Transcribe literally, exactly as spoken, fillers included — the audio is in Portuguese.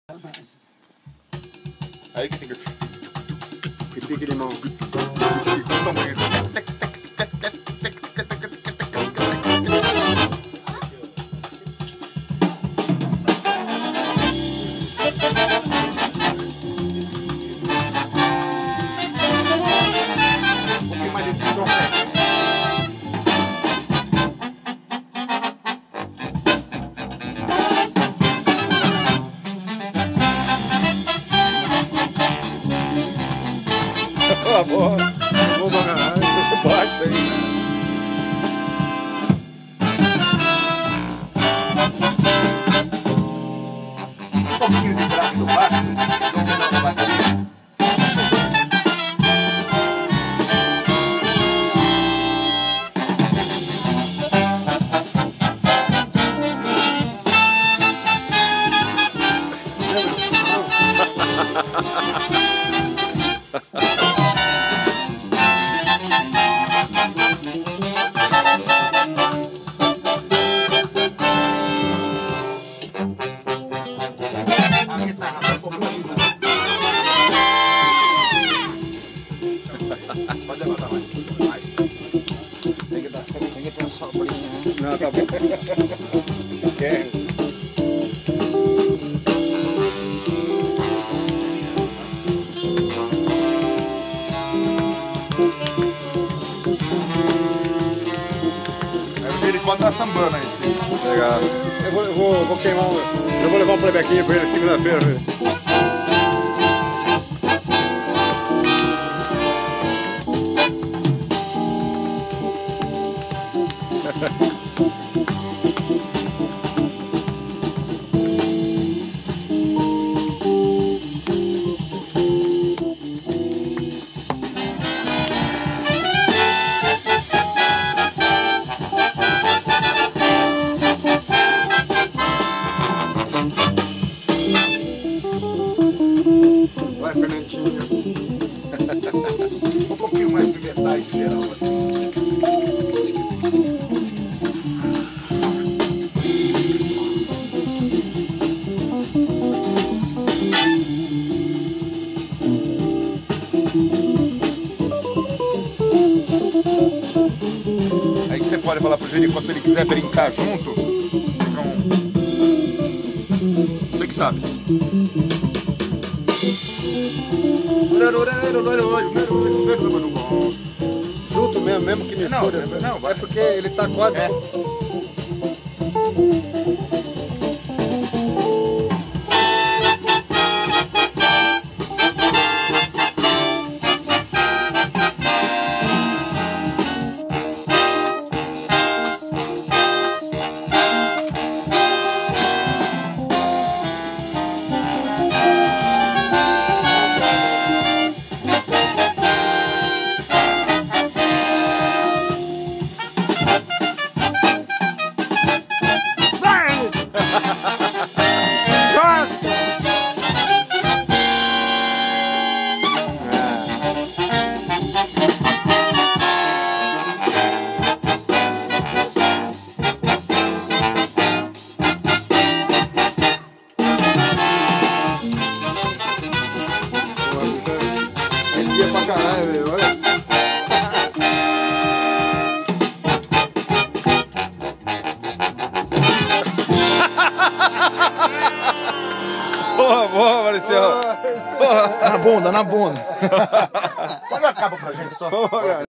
Aí que tem que... Que pique de mão. Tá bom, vou pagar, baixa aí. Um pouquinho de fraco do baixo, do baixo. Pode levantar mais. mais. Tem que dar só, tem que ter uma sobrinha. Não, tá bom. Se quer. Ele pode dar sambando aí, sim. Legal. Eu vou, eu vou, vou queimar um. Eu vou levar um playback pra ele segunda-feira. Vai, Fernandinho. Um pouquinho mais de metade geral, assim. Aí que você pode falar pro Jericó se ele quiser brincar junto. Fica um... Você que sabe. Junto mesmo, mesmo que mistura. Não, não, vai. É porque ele tá quase... É. Ele pra caralho, velho. Olha. Boa, boa, Marcelo. Na bunda, na bunda. Olha, acaba pra gente só.